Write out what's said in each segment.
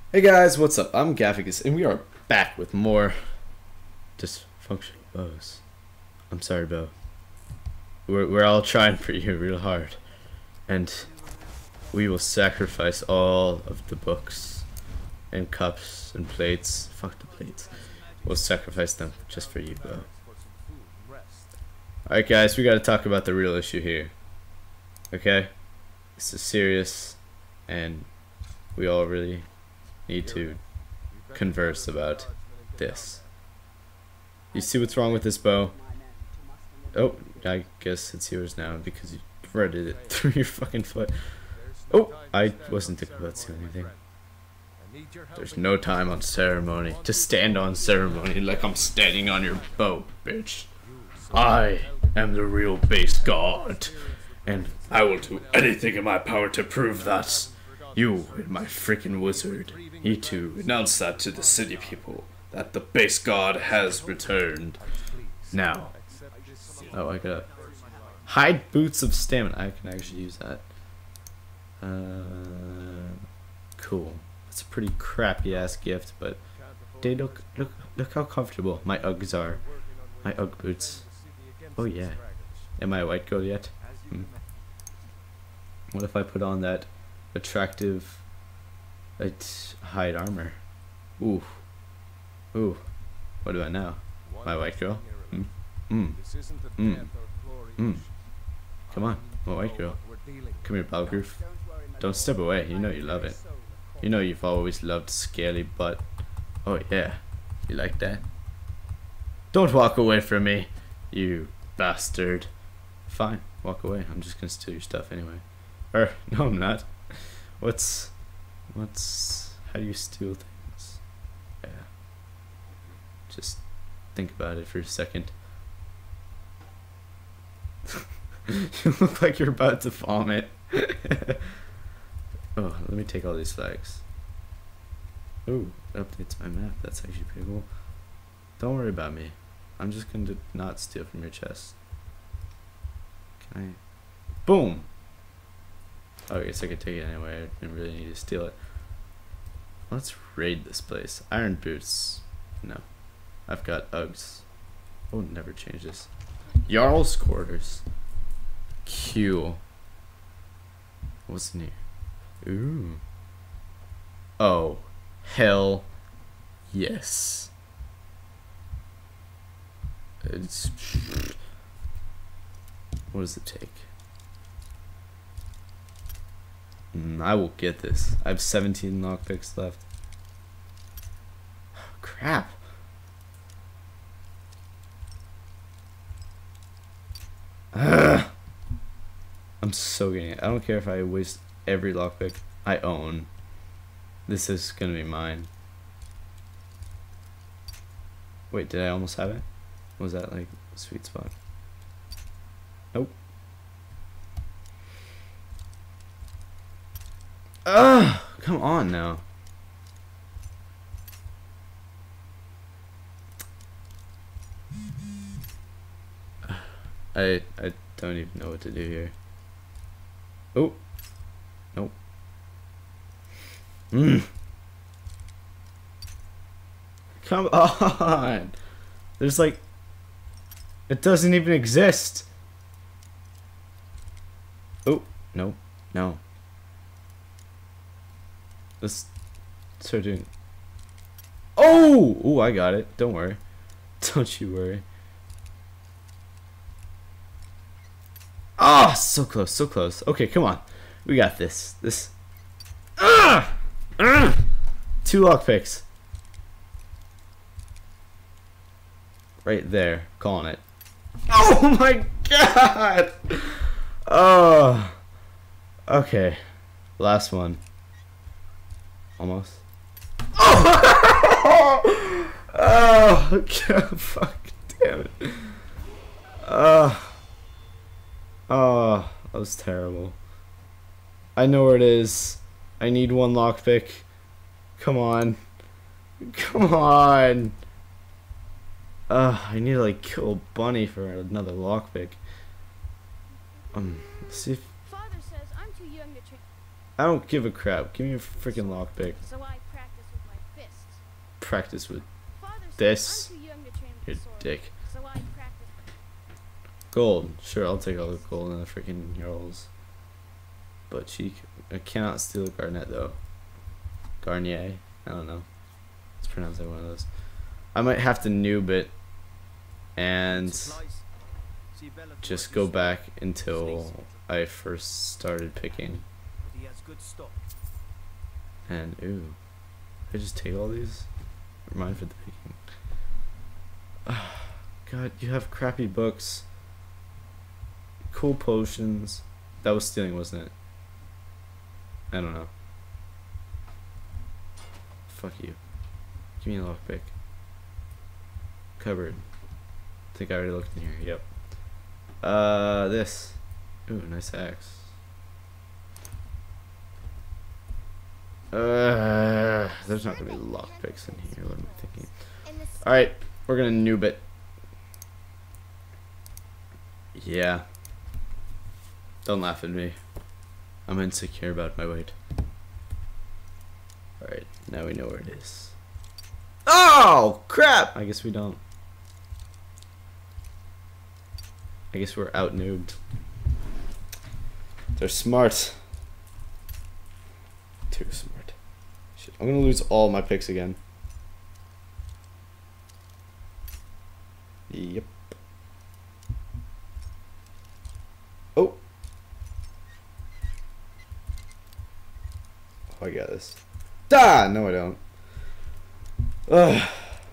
Hey guys, what's up? I'm Gaffagus, and we are back with more dysfunctional bows. I'm sorry, Bo. We're all trying for you real hard, and we will sacrifice all of the books and cups and plates. Fuck the plates. We'll sacrifice them just for you, Bo. Alright, guys, we gotta talk about the real issue here. Okay? This is serious, and we all really need to converse about this. You see what's wrong with this bow? Oh, I guess it's yours now because you threaded it through your fucking foot. Oh, I wasn't thinking about stealing anything. There's no time on ceremony to stand on ceremony like I'm standing on your bow, bitch. I am the real base god, and I will do anything in my power to prove that. You and my freaking wizard need to announce that to the city people, that the base god has returned. Now. Oh, I got hide boots of stamina. I can actually use that. Cool. It's a pretty crappy ass gift, but they look how comfortable my Uggs are. My Ugg boots. Oh yeah. Am I a white girl yet? What if I put on that attractive hide armor? Ooh. Ooh. What do I know? My white girl? Come on, my white girl. Come here, Balgroof. Don't step away. You know you love it. You know you've always loved scaly butt. Oh yeah. You like that? Don't walk away from me, you bastard. Fine, walk away. I'm just gonna steal your stuff anyway. Or, no I'm not. What's how do you steal things? Yeah. Just think about it for a second. You look like you're about to vomit. Oh, let me take all these flags. Ooh, it updates my map. That's actually pretty cool. Don't worry about me. I'm just going to not steal from your chest. Can I? Boom! Oh, I guess I could take it anyway. I didn't really need to steal it. Let's raid this place. Iron boots. No. I've got Uggs. Oh, never change this. Jarl's quarters. Q. What's in here? Ooh. Oh. Hell. Yes. It's. What does it take? I will get this. I have 17 lockpicks left. Oh, crap. I'm so getting it. I don't care if I waste every lockpick I own. This is gonna be mine. Wait, did I almost have it? Was that like a sweet spot? Nope. Ugh! Come on now. I don't even know what to do here. Oh. Nope. Come on. There's like, it doesn't even exist. Oh, no. No. Let's start doing. Oh! Oh, I got it. Don't worry. Don't you worry. Ah, oh, so close, so close. Okay, come on. We got this. This. Ah! 2 lockpicks. Right there. Calling it. Oh my god! Oh. Okay. Last one. Almost. Oh! Oh, god, fuck. Damn it. Oh, that was terrible. I know where it is. I need 1 lockpick. Come on. Come on. I need to like kill a bunny for another lockpick. See if Father says I'm too young to train. I don't give a crap. Give me a freaking lockpick. So I practice practice with Father said this. I'm too young to train with Your the sword, dick. so I practice. Gold. Sure, I'll take all the gold and the freaking rolls. Butt cheek. I cannot steal a Garnet though. Garnier. I don't know. Let's pronounce that one of those. I might have to noob it and just go back until I first started picking. And ooh, I just take all these. Mine for the picking. God, you have crappy books. Cool potions. That was stealing, wasn't it? I don't know. Fuck you. Give me a lockpick. Cupboard. I think I already looked in here. Yep. This. Ooh, nice axe. There's not gonna be lockpicks in here. What am I thinking? Alright, we're gonna noob it. Yeah. Don't laugh at me. I'm insecure about my weight. Alright, now we know where it is. Oh, crap! I guess we don't. I guess we're out noobed. They're smart. Too smart. Shit, I'm gonna lose all my picks again. Yep. Oh. Oh, I got this. Ah, no I don't. Ugh.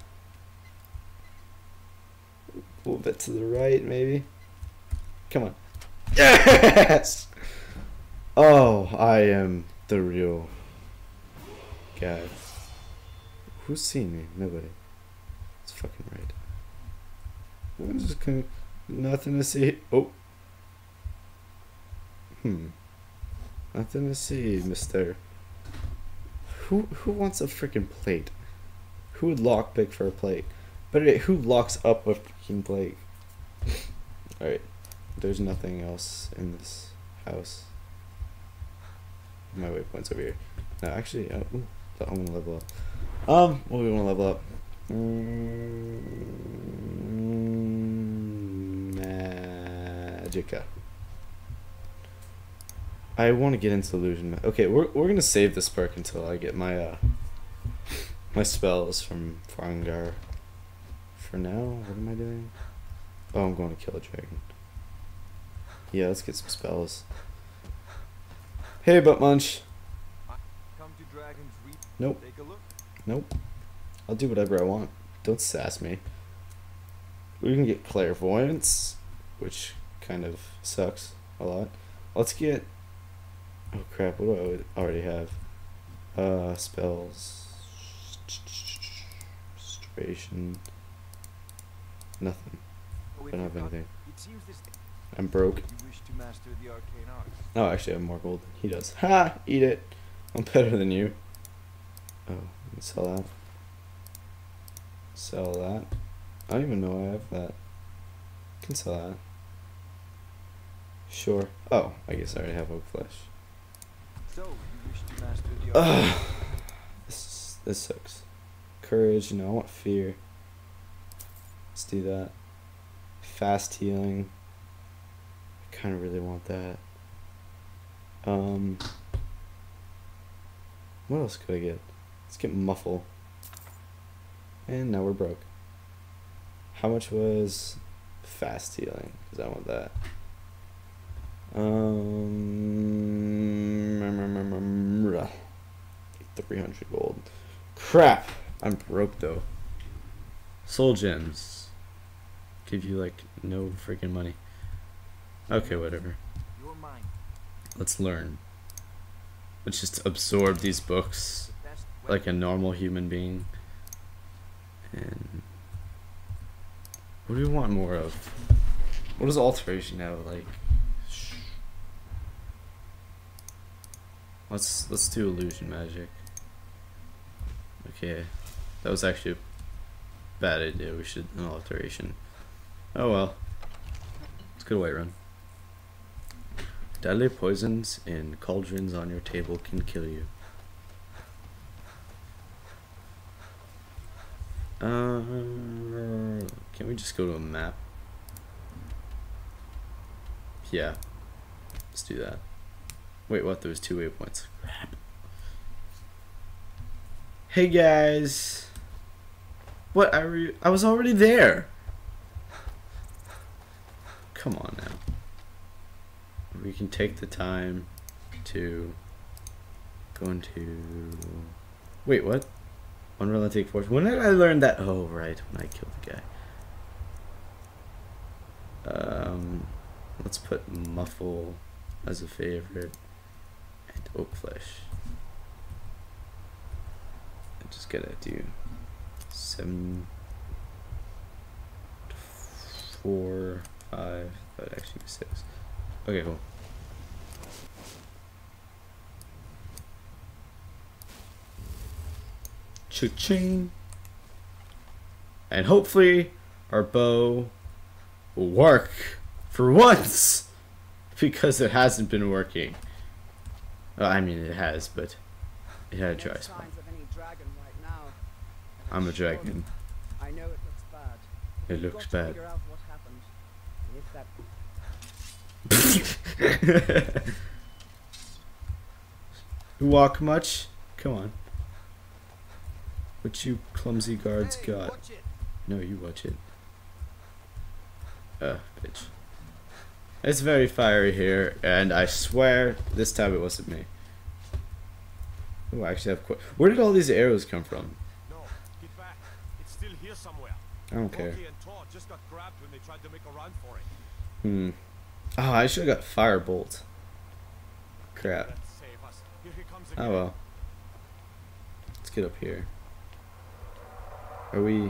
A little bit to the right, maybe. Come on. Yes! Oh, I am the real guy. Who's seen me? Nobody. It's fucking right. I'm just gonna... Nothing to see. Oh. Nothing to see, mister. Who wants a freaking plate? Who would lockpick for a plate? But who locks up a freaking plate? Alright. There's nothing else in this house. My waypoint's over here. No, actually, ooh, I'm gonna level up. What do we wanna level up? Magica. I want to get into illusion. Okay, we're gonna save this perk until I get my my spells from Farangar. For now, what am I doing? Oh, I'm going to kill a dragon. Yeah, let's get some spells. Hey, Butt Munch. Nope. Nope. I'll do whatever I want. Don't sass me. We can get clairvoyance, which kind of sucks a lot. Let's get... Oh crap, what do I already have? Spells. Restoration. Nothing. I don't have anything. I'm broke. Oh, actually I have more gold than he does. Ha! Eat it! I'm better than you. Oh, sell that. Sell that. I don't even know I have that. Can sell that. Sure. Oh, I guess I already have oak flesh. So, you wish to master the art. This sucks. Courage, no, I want fear. Let's do that. Fast healing. I kind of really want that. What else could I get? Let's get muffle. And now we're broke. How much was fast healing? Because I want that. 300 gold. Crap! I'm broke though. Soul gems. Give you like no freaking money. Okay, whatever. Let's learn. Let's just absorb these books like a normal human being. And what do we want more of? What does alteration have? Like, let's do illusion magic. Okay, that was actually a bad idea. We should do alteration. Oh well. Let's go to Whiterun. Deadly poisons in cauldrons on your table can kill you. Can we just go to a map? Yeah. Let's do that. Wait, what? There was 2 waypoints. Crap. Hey guys. What? I was already there. Come on now. We can take the time to go into... Wait, what? Unrelenting force. When did I learn that? Oh, right. When I killed the guy. Let's put muffle as a favorite. And oak flesh. I'm just gonna do 7, 4, 5. That would actually be 6. Okay, cool. Cha-ching. And hopefully our bow will work for once, because it hasn't been working. Well, I mean it has, but it had a dry spell. I'm a dragon. I know it looks bad. It looks bad. Figure out what happened. If that Walk much? Come on. What you clumsy guards got? No, you watch it. Bitch. It's very fiery here, and I swear this time it wasn't me. Oh, I actually have where did all these arrows come from? No, get back. It's still here somewhere. I don't care. Loki and Thor just got grabbed when they tried to make a run for it. Oh, I should have got firebolt. Crap. Let's save us. Here he comes again. Oh well. Let's get up here. Are we...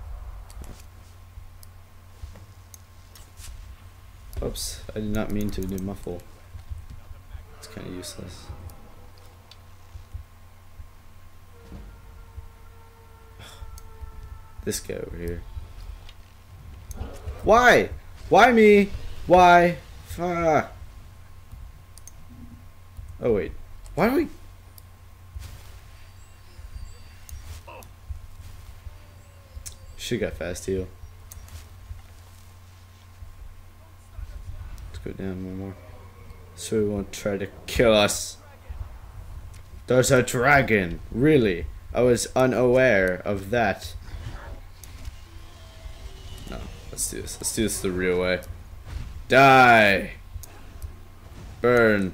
Oops, I did not mean to do muffle. It's kind of useless. This guy over here. Why? Why me? Why? Fuck. Oh wait. Why do we... Should got fast heal. Let's go down one more. So he won't try to kill us. There's a dragon. Really? I was unaware of that. No, let's do this. Let's do this the real way. Die. Burn.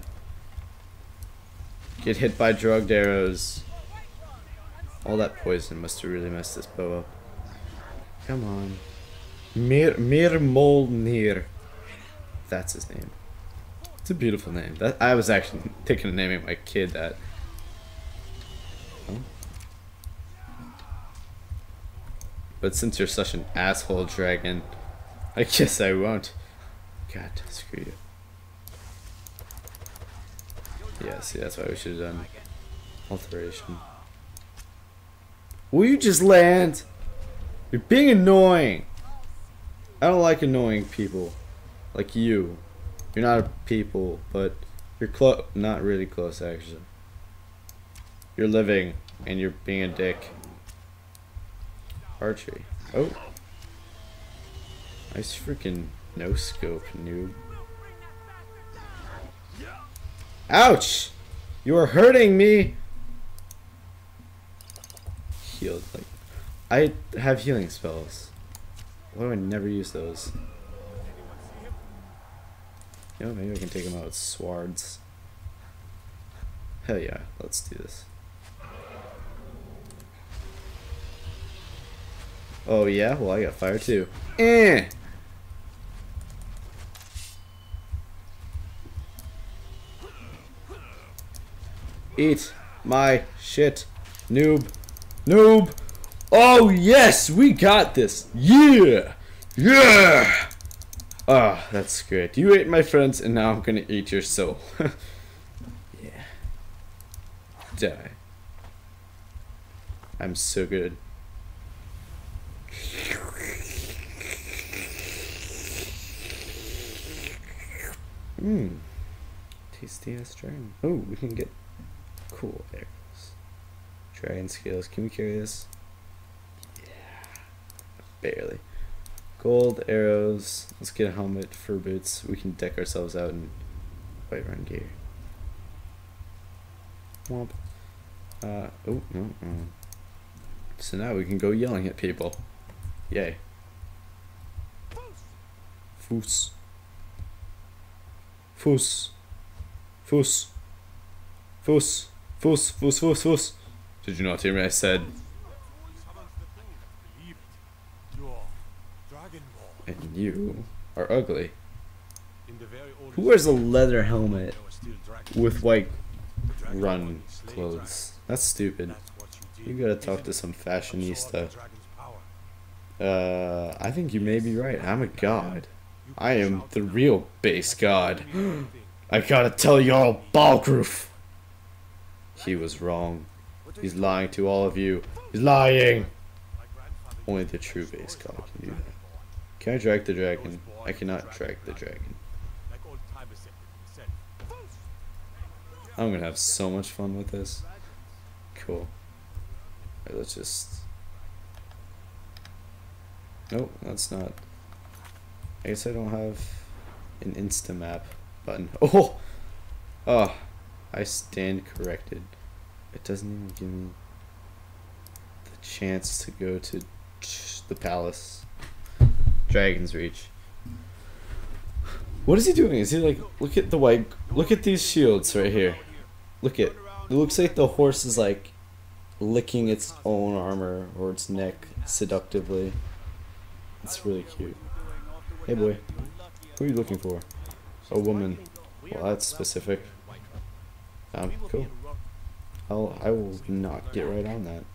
Get hit by drugged arrows. All that poison must have really messed this bow up. Come on. Mir Molnir. That's his name. It's a beautiful name. That I was actually thinking of naming my kid that. Oh. But since you're such an asshole dragon, I guess I won't. God, screw you. Yeah, see, that's why we should have done alteration. Will you just land? You're being annoying. I don't like annoying people. Like you. You're not a people, but you're not really close actually. You're living and you're being a dick. Archery. Oh. Nice freaking no scope, noob. Ouch! You are hurting me! Healed. Like, I have healing spells. Why do I never use those? You know, maybe I can take them out with swords. Hell yeah, let's do this. Oh yeah? Well, I got fire too. Eh! Eat my shit, noob. Noob! Oh yes, we got this! Yeah! Yeah! Ah, that's great. You ate my friends and now I'm gonna eat your soul. Yeah. Die. I'm so good. Mmm. Tasty ass dragon. Oh, we can get cool arrows. Dragon scales. Can we carry this? Yeah. Barely. Gold arrows. Let's get a helmet, fur boots. We can deck ourselves out in white run gear. Womp. Oh, no. So now we can go yelling at people. Yay. FUS. FUS. FUS. FUS. FUS. FUS. FUS. FUS. Did you not hear me? I said. And you are ugly. Who wears a leather helmet with white run clothes? That's stupid. You gotta talk to some fashionista. I think you may be right. I'm a god. I am the real base god. I gotta tell y'all, Balgroof. He was wrong. He's lying to all of you. He's lying. Only the true base god can do that. Can I drag the dragon? I cannot drag the dragon. I'm gonna have so much fun with this. Cool. Alright, let's just... Nope, that's not... I guess I don't have an Instamap button. Oh! Oh! I stand corrected. It doesn't even give me the chance to go to the palace. Dragon's Reach. What is he doing? Is he like... Look at the white... Look at these shields right here. Look at... It looks like the horse is like... licking its own armor or its neck seductively. It's really cute. Hey boy, who are you looking for? A woman. Well, that's specific. Cool. I will not get right on that.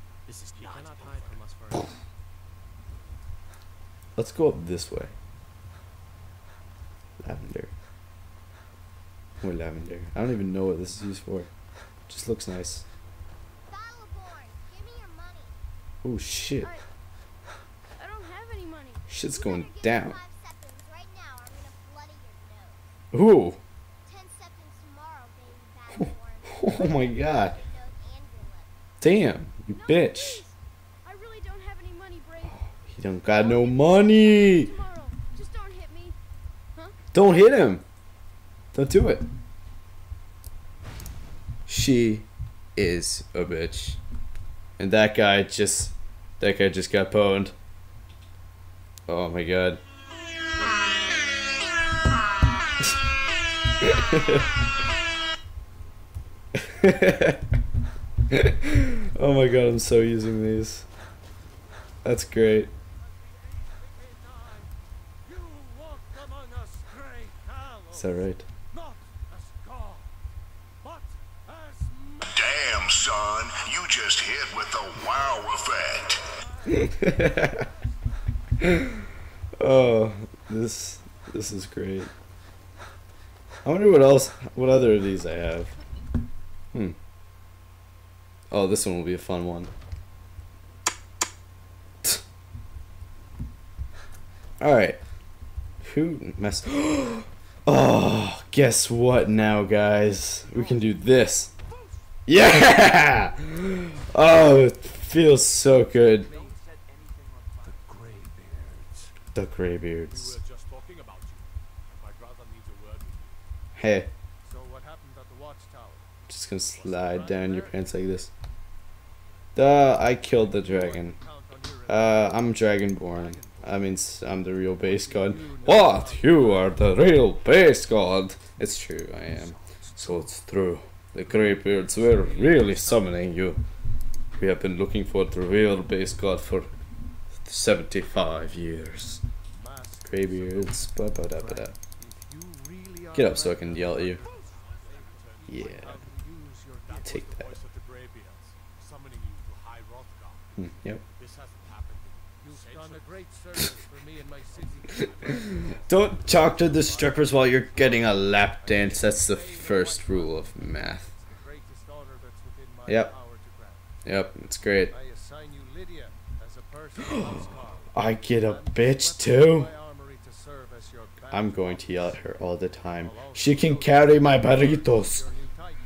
Let's go up this way. Lavender. More lavender. I don't even know what this is used for. Just looks nice. Oh shit. I don't have any money. Shit's going down. Ooh. Oh my god. Damn, you bitch. I really don't have any money, Brave. He don't got no money. Tomorrow. Just don't hit me. Huh? Don't hit him. Don't do it. She is a bitch. And that guy just got pwned. Oh my god. Oh my god, I'm so using these. That's great. Is that right? Damn, son, you just hit with the wow effect. Oh, this is great. I wonder what other of these I have. Oh, this one will be a fun one. Alright. Who messed... Oh, guess what now, guys? We can do this. Yeah! Oh, it feels so good. The Greybeards. Hey. Just gonna slide down your pants like this. Duh, I killed the dragon. I'm Dragonborn. I mean, I'm the real base god. What? You are the real base god? It's true, I am. So it's true. The Greybeards were really summoning you. We have been looking for the real base god for 75 years. Greybeards. Ba-ba-da-ba-da. Get up so I can yell at you. Yeah. Take that. Yep. Don't talk to the strippers while you're getting a lap dance. That's the first rule of math. Yep. Yep, it's great. I get a bitch too? I'm going to yell at her all the time. She can carry my burritos.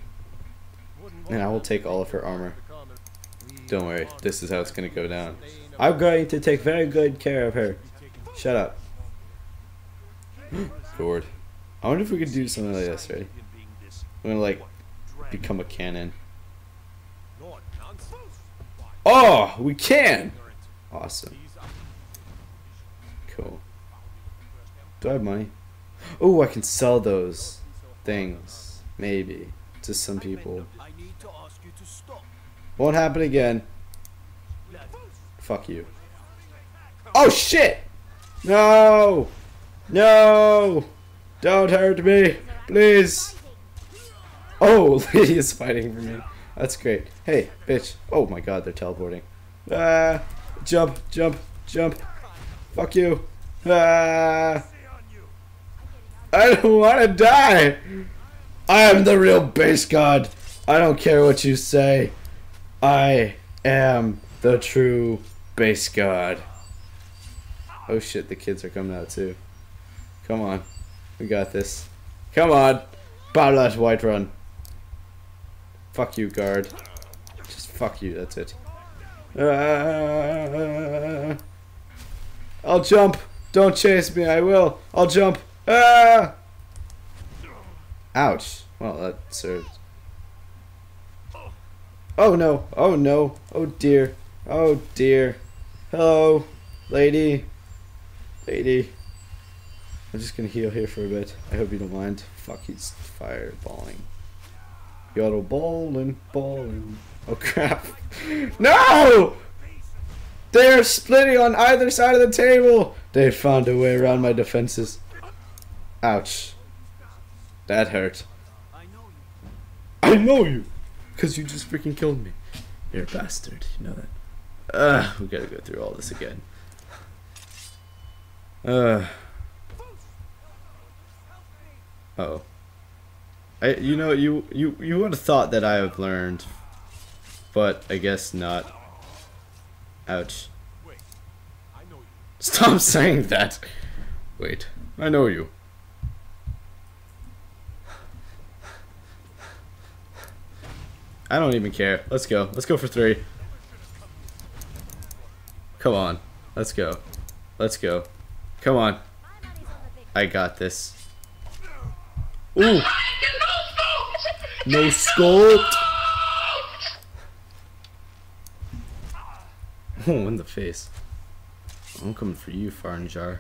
And I will take all of her armor. Don't worry, this is how it's gonna go down. I'm going to take very good care of her. Shut up. Lord. I wonder if we could do something like this, right? I'm gonna like become a cannon. Oh, we can! Awesome. Cool. Do I have money? Oh, I can sell those things. Maybe. To some people. Won't happen again. Fuck you. Oh shit! No! No! Don't hurt me! Please! Oh, lady is fighting for me. That's great. Hey, bitch. Oh my god, they're teleporting. Ah! Jump, jump, jump. Fuck you. Ah! I don't want to die! I am the real base god. I don't care what you say. I am the true base god. Oh shit, the kids are coming out too. Come on. We got this. Come on. Battle that white run. Fuck you, guard. Just fuck you, that's it. I'll jump. Don't chase me, I will. I'll jump. Ah! Ouch. Well, that served. Oh no. Oh no. Oh dear. Oh dear. Hello, lady. Lady. I'm just gonna heal here for a bit. I hope you don't mind. Fuck, he's fireballing. Yodel ballin', ballin'. Oh crap. No! They're splitting on either side of the table! They found a way around my defenses. Ouch. That hurt. I know you! Because you just freaking killed me. You're a bastard, you know that. We gotta go through all this again. Oh. You know, you would have thought that I have learned, but I guess not. Ouch. Stop saying that. Wait, I know you. I don't even care. Let's go. Let's go for 3. Come on. Let's go. Let's go. Come on. I got this. Ooh. No scope. Oh, in the face. I'm coming for you, Farnjar.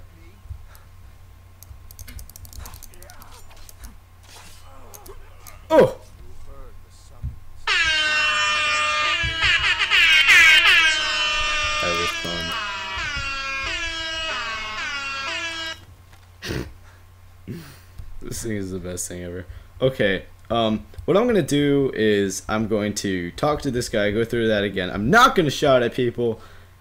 Oh. That was fun. This thing is the best thing ever. Okay, what I'm gonna do is I'm going to talk to this guy, go through that again. I'm not gonna shout at people,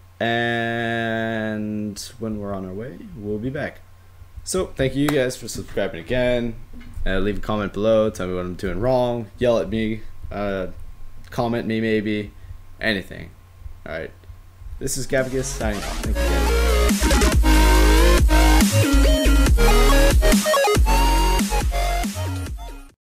and when we're on our way, we'll be back. So thank you guys for subscribing again. Leave a comment below, tell me what I'm doing wrong, yell at me, comment me maybe, anything. Alright, this is Gaffagus signing off. Thank you guys.